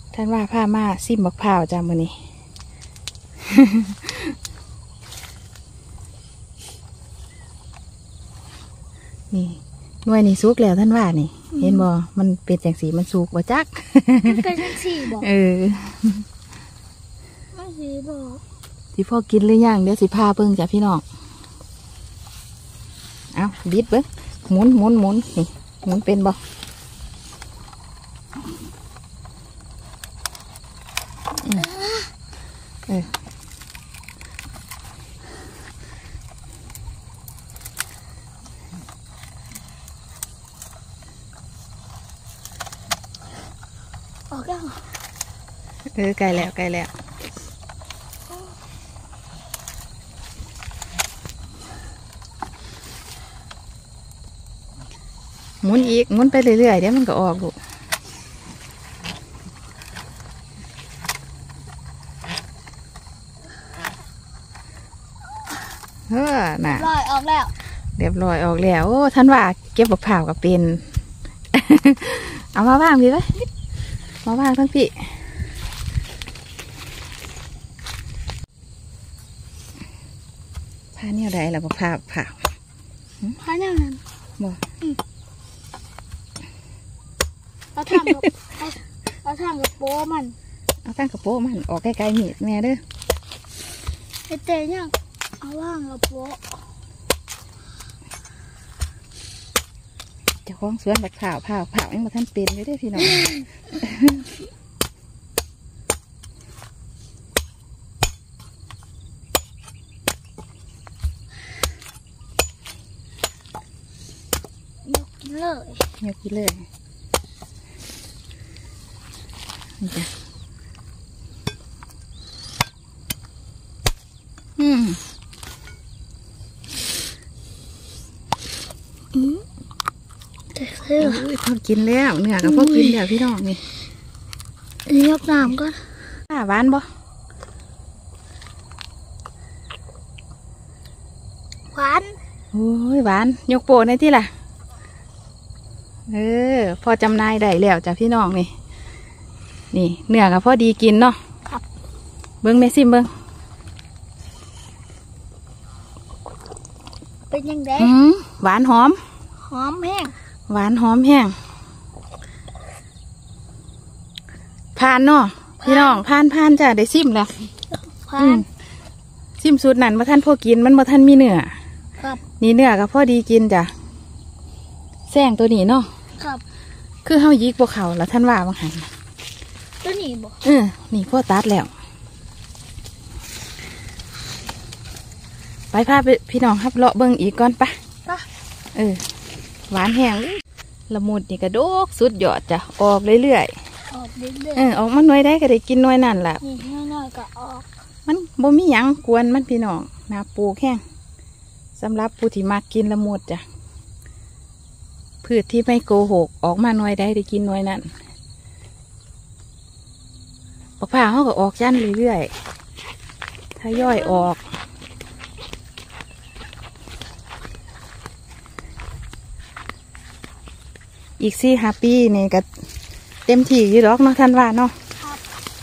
ท่านว่าผ้ามาซิมบักพร้าวจ้ามื้อนี้ นี่หน่วยนี่สุกแล้วท่านว่านี่เห็นบ่มันเป็นจังสีมันสุกบ่จักมันเป็นจังสีบอก มันสีบอกสิพ่อกินหรือยังเดี๋ยวสิพาเบิ่งจ้ะพี่น้องเอาบิดเบิ่งหมุนนี่หมุนเป็นบ่ออกแล้วใกล้แล้วหมุนอีกหมุนไปเรื่อยๆเดี๋ยวมันก็ออกลูกน่ะลอยออกแล้วเรียบร้อยออกแล้วโอ้ท่านว่าเก็บบักพร้าวก็เป็น เอามาว่างพี่ไว้มาว่างทั้งพี่ผ้าเนี่ยได้แล้วบักพร้าวผ่าพาแนวนั้นบ่เราทำกับเราทำกับโป้มันเอาตั้งกระโปรงมันออกใกล้ๆมีดแม่เด้อไอเตยเนี่ยเอาว่างกับโป้เจ้าของสวนบักพร้าวยังบ่ทันเป็นเลยเด้อพี่น้องยกกินเลยยกกินเลยนี่จ้ะพอกินแล้วเนื้อก็พอกินแล้วพี่น้องนี่ยกน้ำก่อนหวานบ่หวานโอ้ยหวานยกโปในที่ล่ะพอจำนายได้แล้วจ้ะพี่น้องนี่เนื้อก็พอดีกินเนาะเบิ้งแม่ซิมเบิ้งเป็นยังไงหวานหอมหอมแห้งหวานหอมแห้งผ่านเนาะพี่น้องผ่านจ้ะได้ซิมแล้วผ่านซิมสูตรนั้นบ่ท่านพอกินมันบ่ท่านมีเนื้อครับนี่เนื้อก็พอดีกินจ้ะแซงตัวนี้เนาะครับคือเฮายิกบ่เข้าแล้วท่านว่าบางหันตัวนี้บอกนี่พ่อตัดแล้วไปพาไปพี่น้องครับเลาะเบิ่งอีกก่อนปะปะหวานแห้งละมุดนี่กระโดกสุดยอดจ้ะออกเรื่อยออกเรื่อยๆออกมาหน่วยได้ก็ได้กินหน่วยนั่นแหละๆนี่น้อยๆก็ออกมันบ่มีหยังกวนมันพี่น้องนาปลูกแห้งสำหรับผู้ที่มักกินละมุดจ้ะพืชที่ไม่โกหกออกมาหน่วยได้ได้กินหน่วยนั่นบักพร้าวเขาก็ออกจันเรื่อยๆถ้าย่อยออกอีก4-5 ปีนี่ก็เต็มที่อยู่ดอกเนาะท่านว่าเนาะครับ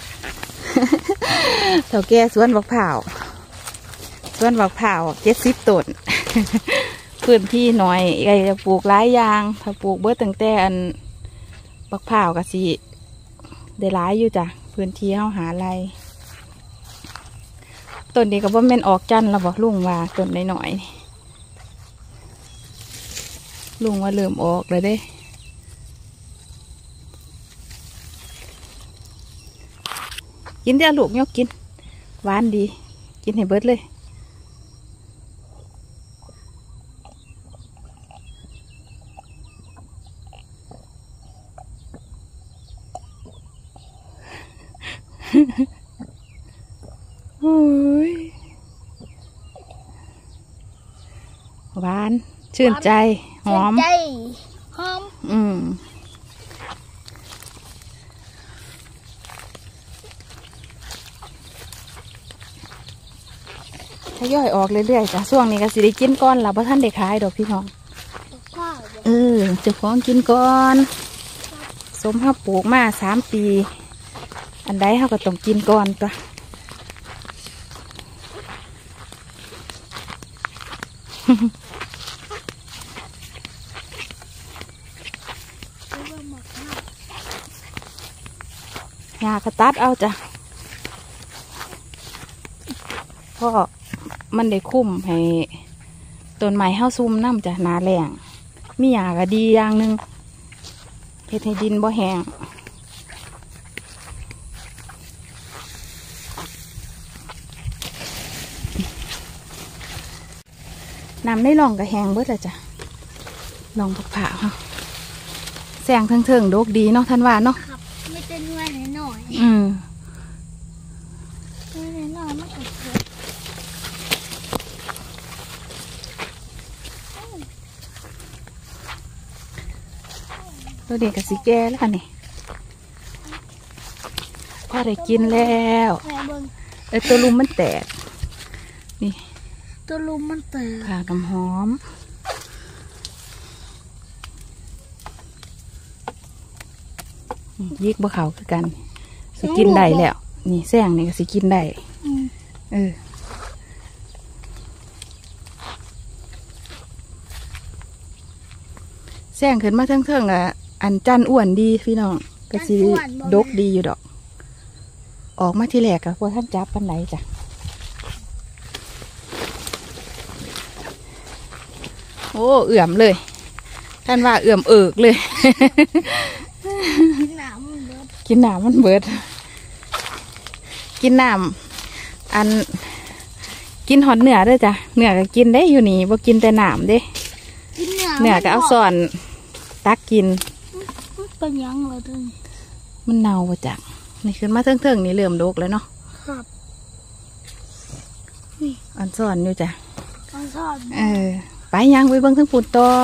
เถ่าแก่สวนบักพร้าว70 ต้น พื้นที่หน่อยไอ้จะปลูกหลายอย่างถ้าปลูกเบิดตั้งแต่อันบักพร้าวก็สิได้หลายอยู่จ้ะพื้นที่เฮาหาไรต้นนี้ก็บ่แม่นออกจันทร์แล้วบอกลุงว่าต้นน้อยๆลุงว่าเริ่มออกเลยเด้กินเดี๋ยวลูกยกกินหวานดีกินให้เบิดเลยโอ้ยหวานชื่นใจหอมใจหอมทยอยออกเรื่อยๆจ้ะช่วงนี้ก็สิได้กินก้อนแล้วเพราะท่านได้ขายดอกพี่น้องข้าวเจ้าของกินก่อนสมห้าปลูกมา3 ปีอันใดเขาก็ต้องกินก่อนตัวยากระตัดเอาจ้ะเพราะมันได้คุ้มให้ต้นไม้เฮาซุ่มน้ำจ้ะหนาแรงมีหญ้าก็ดีอย่างหนึ่งเฮ็ดให้ดินบ่แห้งน้ำในร่องก็แห้งเบิดแล้วจ้ะลองผักผ่าค่ะแสงเทิงๆโดกดีเนาะท่านว่าเนาะครับไม่เป็นหน่วยหน่อยหน่วยหน่อยมันก็เกิดตัวเด็กกับสีแก่แล้วกันนี่พอได้กินแล้วตัวลุมมันแตกนี่ตัวลุมมันแตกผ่าน้ำหอมยิกบ่เขาคือกันสิกินได้แล้วนี่แซงนี่ก็สิกินได้แซงขึ้นมาเทิงๆอ่ะอันจันอ้วนดีพี่น้องก็สิดกดีอยู่ดอกออกมาที่แรกอะพวกท่านจับปันไหนจ้ะโอ้เอื่อมเลยท่านว่าเอื่อมเอิกเลยกินน้ำมันเบิดกินน้ำอันกินหอดเนื้อด้วยจ้ะเนื้อก็กินได้อยู่นี่บ่กินแต่น้ำเด้เนื้อก็เอาซ่อนตักกินเป็นยังไงตึงมันเน่าบ่จ้ะนี่ขึ้นมาเทิงๆนี่เริ่มโดกแล้วเนาะครับนี่อันซ่อนอยู่จ้ะอันซ่อนไปยังไปเบิ่งทั้งปุ่นต่อ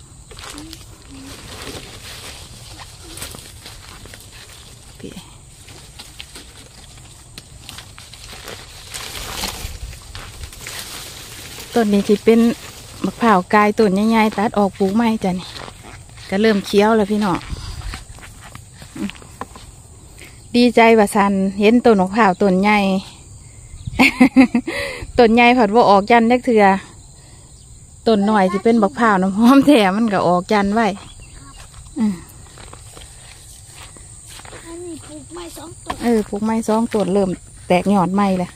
ต้นนี้ที่เป็นมะพร้าวกายต้นใหญ่ๆตัดออกปลูกใหม่จ้ะนี่ก็เริ่มเคี้ยวแล้วพี่น้องดีใจว่าสันเห็นต้นมะพร้าวต้นใหญ่ ต้นใหญ่ผัดว่าออกยันเล็กเถื่อต้นหน่อยที่เป็นมะพร้าวน้ำหอมแถมมันก็ออกยันไว้อันนี้ปลูกไม้2 ต้นปลูกไม้2 ต้นเริ่มแตกยอดใหม่แล้ว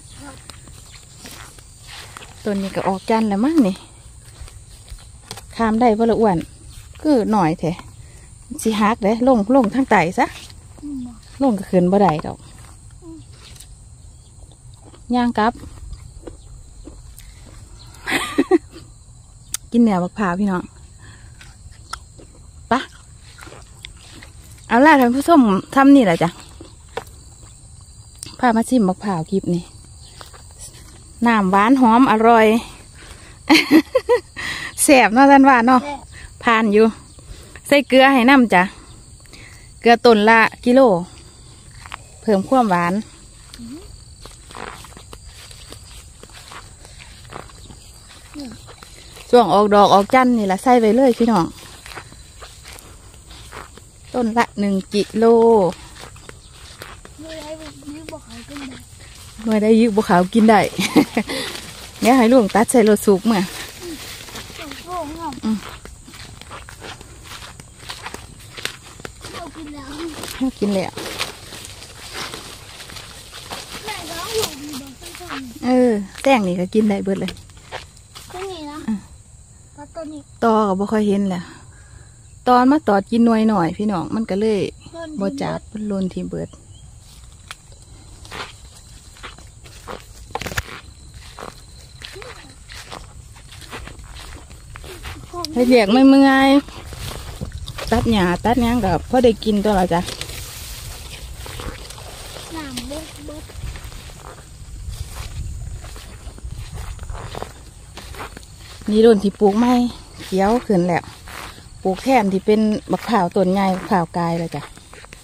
ต้นนี้ก็ออกจันแล้วมั้งนี่ข้ามได้เพราะละอ้วนคือหน่อยแท้สิฮักเด้ลงทางไต่ซะลงก็ขึ้นบ่ได้ดอกย่างกับ กินเนื้อบักพร้าวพี่น้องปะเอาล่ะท่านผู้ชมทำนี่แหละจ้ะพามาชิมบักพร้าวคลิปนี้น้ำหวานหอมอร่อยแสบเนาะท่านว่าเนาะผ่านอยู่ใส่เกลือให้น้ำจ้ะเกลือต้นละกิโลเพิ่มความหวานช่วงออกดอกออกจันนี่แหละใส่ไปเลยพี่น้องต้นละ1 กิโลหน่วยได้ยืดบุขาวกินได้เนี่ยให้ลุงตัดใส่รถสูบเมื่อกินแล้วแต้งนี่ก็กินได้เบิดเลยตอก็บ่ค่อยเห็นแหละตอนมาตอดกินหน่วยหน่อยพี่น้องมันก็เลยบ่จับมันลนทีเบิดให้เรียกไม่เมื่อยตัดหญ้าตัดหยังกับพอได้กินตัวเราจ้ะนี่โดนที่ปลูกไม้เขียวขึ้นแล้วปลูกแทนที่เป็นบักพร้าวต้นใหญ่บักพร้าวกายเลยจ้ะ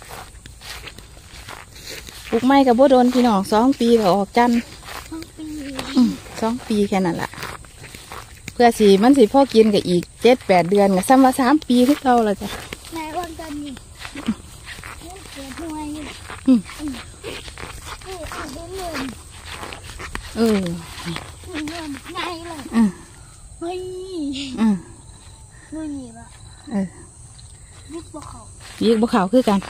ปลูกไม้กับโบโดนพี่น้อง2 ปีก็ออกจัน2 ปีแค่นั้นแหละเพื่อสีมันสิพ่อกินกับอีก7-8 เดือนกับซ้ำว่า3 ปีที่เก่าเลยจ้ะในวันจันทร์นี่เกิดหน่วยเออมันเริ่มง่ายเลยอืมเฮ้ยอืมนู่นนี่ละเออยึดบ่เขายิกบ่ขาวคือกัน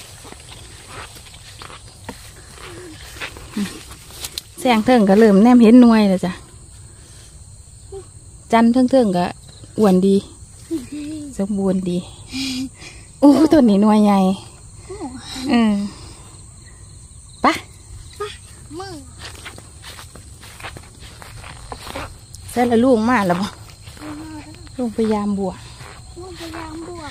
แสงเทิงก็เริ่มแนมเห็นหน่วยแล้วจ้ะจันเทิงก็อ้วนดีสมบูรณ์ดีโอ้ตัวนี้หน่วยใหญ่ไปมึงเสร็จแล้วลูกมาแล้วบ่ลูกพยายามบวกมึงพยายามบวก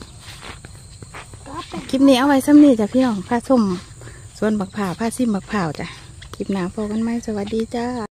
รับไปคลิปนี้เอาไว้ซ้ำนี่จ้ะพี่น้องผ้าส้มส่วนบักผ่าวผ้าซิมบักผ่าวจ้ะคลิปหน้าพบกันไหมสวัสดีจ้า